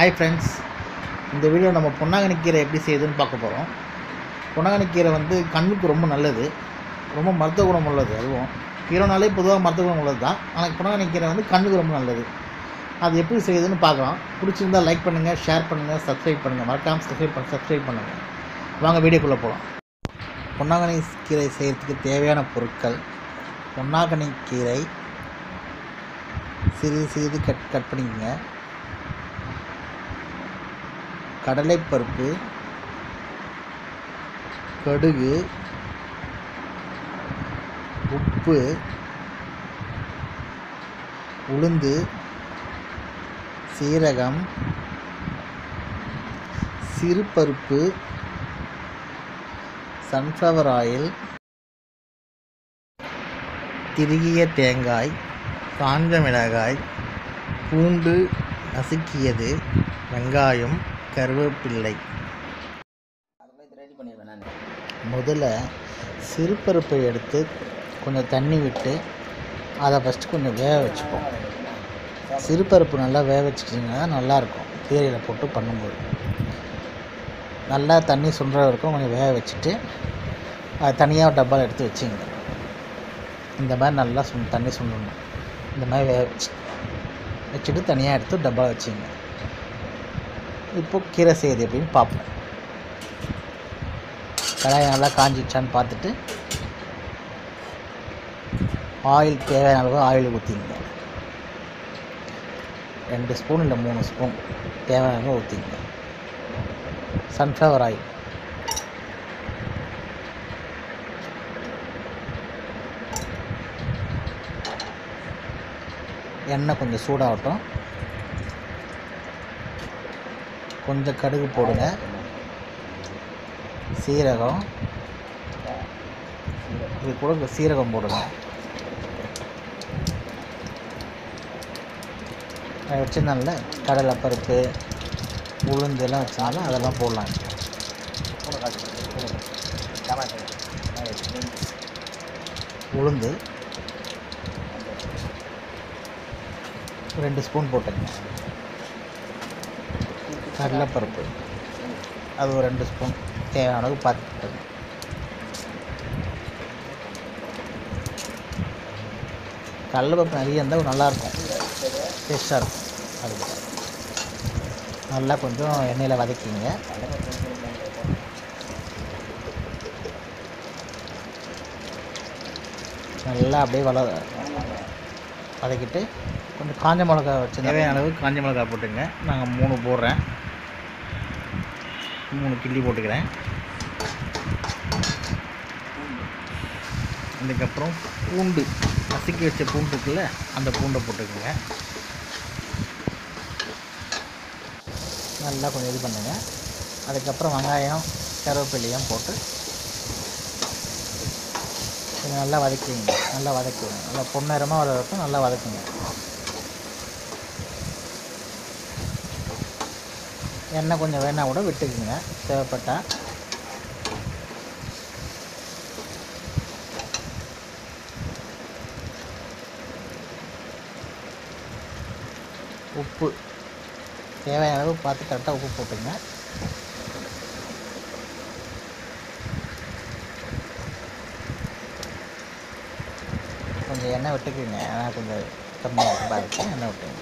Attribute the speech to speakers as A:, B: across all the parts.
A: Hi friends, இந்த video நம்ம பொன்னாங்கண்ணி கீரை எப்படி செய்யுதுன்னு பார்க்க போகிறோம். பொன்னாங்கண்ணி கீரை வந்து கண்ணுக்கு ரொம்ப நல்லது, ரொம்ப மருத்துவ குணம் உள்ளது. அதுவும் கீரைனாலே பொதுவாக மருத்துவ குணம் உள்ளது தான். ஆனால் பொன்னாங்கண்ணி கீரை வந்து கண்ணுக்கு ரொம்ப நல்லது. அது எப்படி செய்யுதுன்னு பார்க்கலாம். பிடிச்சிருந்தால் லைக் பண்ணுங்கள், ஷேர் பண்ணுங்கள், சப்ஸ்கிரைப் பண்ணுங்கள். மறக்காமல் சப்ஸ்கிரைப் பண்ணுங்கள். வாங்க வீடியோக்குள்ளே போகலாம். பொன்னாங்கண்ணி கீரை செய்கிறதுக்கு தேவையான பொருட்கள்: பொன்னாங்கண்ணி கீரை சிறிது கட் பண்ணிக்கோங்க. கடலைப்பருப்பு, கடுகு, உப்பு, உளுந்து, சீரகம், சிறுபருப்பு, சன்ஃப்ளவர் ஆயில், திருகிய தேங்காய், காஞ்ச மிளகாய், பூண்டு நசுக்கியது, வெங்காயம், கருவேப்பிள்ளை. முதல்ல சிறுபருப்பை எடுத்து கொஞ்சம் தண்ணி விட்டு அதை ஃபஸ்ட்டு கொஞ்சம் வேக வச்சுப்போம். சிறுபருப்பு நல்லா வேக வச்சுக்கிட்டிங்கன்னா நல்லாயிருக்கும். கீரையில் போட்டு பண்ணும்போது நல்லா தண்ணி சுண்டுற வரைக்கும் கொஞ்சம் வேக வச்சுட்டு அதை தனியாக டப்பாவில் எடுத்து வச்சுங்க. இந்த மாதிரி நல்லா தண்ணி சுண்டணும். இந்த மாதிரி வேக வச்சுட்டு தனியாக எடுத்து டப்பாவில் வச்சுங்க. இப்போது கீரை செய்யுது எப்படின்னு பார்ப்போம். கடாயை நல்லா காஞ்சிச்சான்னு பார்த்துட்டு ஆயில் தேவையான அளவு ஆயில் ஊற்றிங்க. 2 ஸ்பூன் இல்லை 3 ஸ்பூன் தேவையான அளவு ஊற்றிங்க. சன்ஃப்ளவர் ஆயில், எண்ணெய் கொஞ்சம் சூடாகட்டும். கொஞ்சம் கடுகு போடுங்க, சீரகம், இது கூட சீரகம் போடுங்க. அதை வச்சுருந்தால கடலைப்பருப்பு, உளுந்து எல்லாம் வச்சனால அதெல்லாம் போடலாம். உளுந்து 2 ஸ்பூன் போட்டுங்க. கடலைப்பருப்பு அது ஒரு 2 ஸ்பூன் தேவையான அளவு பார்த்துட்டு. கடலைப்பருப்பு நிறைய இருந்தால் நல்லாயிருக்கும், டேஸ்ட்டாக இருக்கும். அதுக்கு நல்லா கொஞ்சம் எண்ணெயில் வதக்கிங்க. நல்லா அப்படியே வதக்கிட்டு கொஞ்சம் காஞ்ச மிளகா வச்சு தேவையான அளவு காஞ்ச மிளகா போட்டுங்க. நாங்கள் 3 போடுறேன், 3 கிள்ளி போட்டுக்கிறேன். அதுக்கப்புறம் பூண்டு நசுக்கி வச்ச பூண்டு இருக்குல்ல, அந்த பூண்டை போட்டுக்கோங்க. நல்லா கொஞ்சம் இது பண்ணுங்க. அதுக்கப்புறம் வெங்காயம், கருவேப்பிலையும் போட்டு கொஞ்சம் நல்லா வதக்கிங்க. நல்லா பொன்னிறமாக வர வரைக்கும் நல்லா வதக்குங்க. எண்ணெய் கொஞ்சம் வேணால் கூட விட்டுக்குங்க தேவைப்பட்டால். உப்பு தேவையான அளவு பார்த்து கரெக்டாக உப்பு போட்டுங்க. கொஞ்சம் எண்ணெய் விட்டுக்குங்க, ஏன்னா கொஞ்சம் கம்மியாக பாதிச்சு எண்ணெய் விட்டுங்க.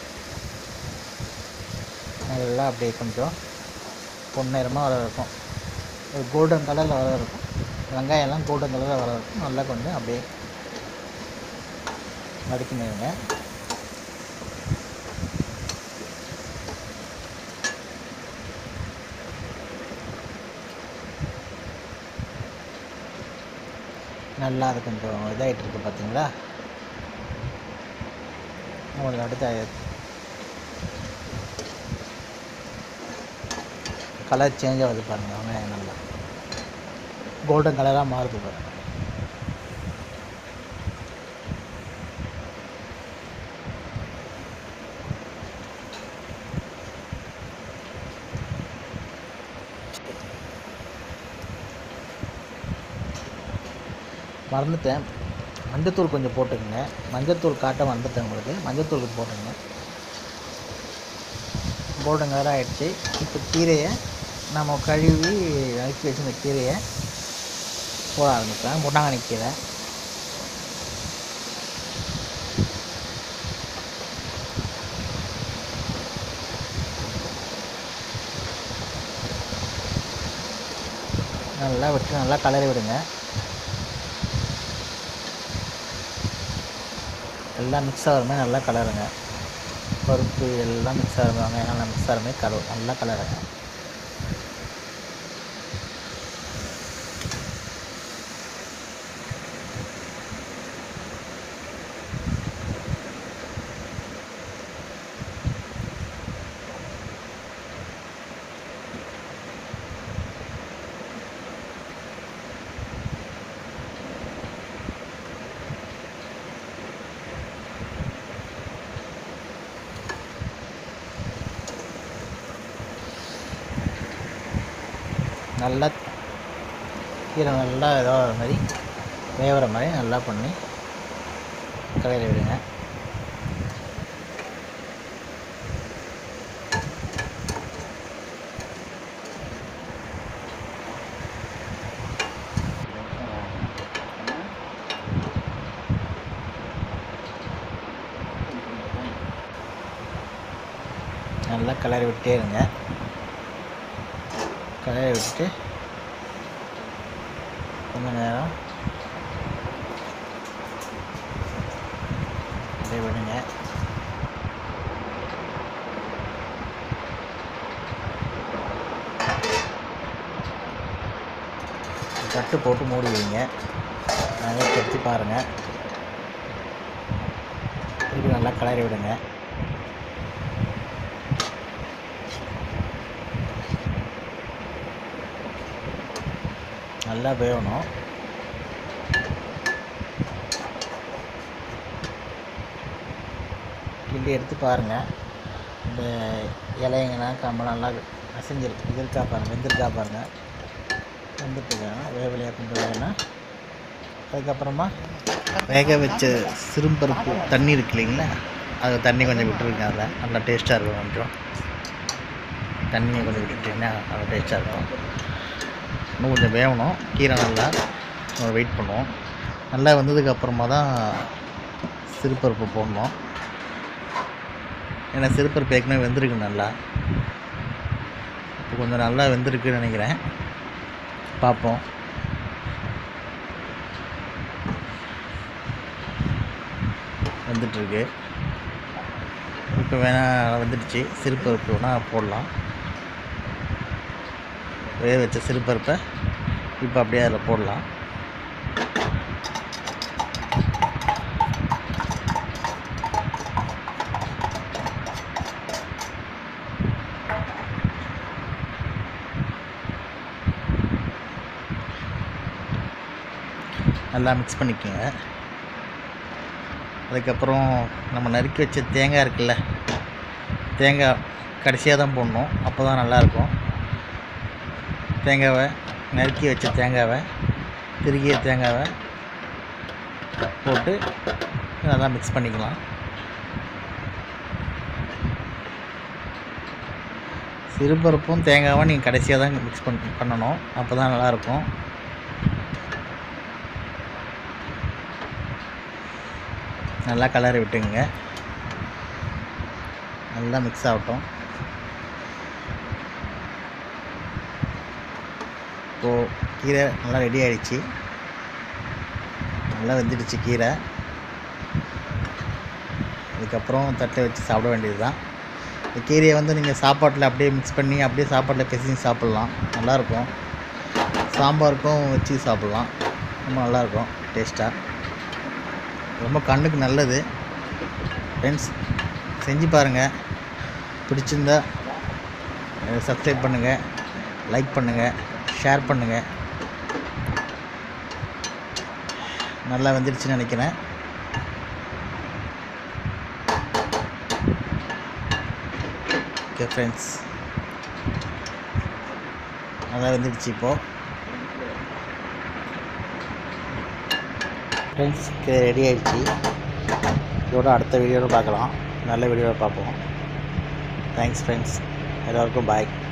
A: நல்லா அப்படியே கொஞ்சம் பொன்னிறமாக வர இருக்கும், ஒரு கோல்டன் கலரில் வர இருக்கும். வெங்காயம்லாம் கோல்டன் கலரில் வர இருக்கும். நல்லா கொஞ்சம் அப்படியே வதக்கிடுங்க. நல்லா அது கொஞ்சம் இதாகிட்டு இருக்குது பார்த்தீங்களா. உங்களுக்கு அடுத்த கலர் சேஞ்ச் ஆகுது பாருங்கள். வெங்காயம் நல்லா கோல்டன் கலராக மாறுது பாருங்கள். மறந்துட்டேன், மஞ்சத்தூள் கொஞ்சம் போட்டுக்கோங்க. மஞ்சத்தூள் காட்ட வந்துட்டேன் உங்களுக்கு. மஞ்சத்தூள் போட்டுங்க. கோல்டன் கலர் ஆகிடுச்சு. இப்போ கீரையை நம்ம கழுவி நறுக்கி வச்சுருந்த கீரையை போட ஆரம்பிக்கலாம். முன்னாங்கண்ணி கீரை நல்லா விட்டு நல்லா கலரி விடுங்க. எல்லாம் மிக்ஸ் ஆகிற மாதிரி நல்லா கலருங்க. பருப்பு எல்லாம் மிக்ஸ் ஆகிற மாதிரி நல்லா மிக்ஸ் ஆகிற மாதிரி நல்லா கலருங்க. நல்லா கீரை நல்லா இதாகிற மாதிரி வேகிற மாதிரி நல்லா பண்ணி கலரி விடுங்க. நல்லா கலரி விட்டே இருங்க. கலரி விட்டு கொஞ்சம் நேரம் அப்படியே விடுங்க. தட்டு போட்டு மூடி வைங்க. நல்லா கொத்தி பாருங்கள். திருப்பி நல்லா கலரி விடுங்க. நல்லா வேகணும். கிண்டி எடுத்து பாருங்கள். இந்த இலைங்கெல்லாம் கம்பெல்லாம் அசைஞ்சிருக்கு. இது இருக்கா பாருங்கள், வெந்திருக்கா பாருங்கள். வெந்துட்டுருக்காங்க. வேவலையாக கொண்டு வேணும்னா அதுக்கப்புறமா வேக வச்ச சிறும்பருப்பு தண்ணி இருக்கு இல்லைங்களா, அது தண்ணி கொஞ்சம் விட்டுருங்க. அதில் நல்லா டேஸ்ட்டாக இருக்கும். கொஞ்சம் தண்ணியை கொஞ்சம் விட்டுட்டிங்கன்னா நல்லா டேஸ்ட்டாக இருக்கும். இன்னும் கொஞ்சம் வேகணும். கீரை நல்லா வெயிட் பண்ணுவோம். நல்லா வந்ததுக்கப்புறமா தான் சிறுபருப்பு போடணும். ஏன்னா சிறுபருப்பு ஏற்கனவே வெந்திருக்கு நல்லா. இப்போ கொஞ்சம் நல்லா வெந்திருக்குன்னு நினைக்கிறேன். பார்ப்போம். வந்துட்டுருக்கு. இப்போ வேணால் வந்துடுச்சு. சிறுபருப்பு வேணால் போடலாம். வேக வச்ச சிறுபருப்பை இப்போ அப்படியே அதில் போடலாம். நல்லா மிக்ஸ் பண்ணிக்கோங்க. அதுக்கப்புறம் நம்ம நறுக்கி வச்ச தேங்காய் இருக்குல்ல, தேங்காய் கடைசியாக தான் போடணும். அப்போ தான் நல்லாயிருக்கும். தேங்காவை நறுக்கி வச்ச தேங்காவை, திருகிய தேங்காவை போட்டு நல்லா மிக்ஸ் பண்ணிக்கலாம். சிறுபருப்பும் தேங்காவும் நீங்கள் கடைசியாக தான் மிக்ஸ் பண்ணணும். அப்போ தான் நல்லாயிருக்கும். நல்லா கலரி விட்டுங்க. நல்லா மிக்ஸ் ஆகட்டும். இப்போது கீரை நல்லா ரெடி ஆகிடுச்சு. நல்லா வெந்துடுச்சு கீரை. அதுக்கப்புறம் தட்டை வச்சு சாப்பிட வேண்டியது தான். இந்த கீரையை வந்து நீங்கள் சாப்பாட்டில் அப்படியே மிக்ஸ் பண்ணி அப்படியே சாப்பாட்டில் பிசைஞ்சு சாப்பிட்லாம். நல்லாயிருக்கும். சாம்பாருக்கும் வச்சு சாப்பிட்லாம். ரொம்ப நல்லாயிருக்கும் டேஸ்ட்டாக. ரொம்ப கண்ணுக்கு நல்லது. ஃப்ரெண்ட்ஸ், செஞ்சு பாருங்கள். பிடிச்சிருந்தா சப்ஸ்கிரைப் பண்ணுங்கள், லைக் பண்ணுங்கள், ஷேர் பண்ணுங்கள். நல்லா வந்துடுச்சுன்னு நினைக்கிறேன். ஓகே ஃப்ரெண்ட்ஸ், நல்லா வந்துடுச்சு. இப்போது ஃப்ரெண்ட்ஸ் ரெடி ஆகிடுச்சு. இதோட அடுத்த வீடியோவில் பார்க்கலாம். நல்ல வீடியோவை பார்ப்போம். தேங்க்ஸ் ஃப்ரெண்ட்ஸ், எல்லோருக்கும் பாய்.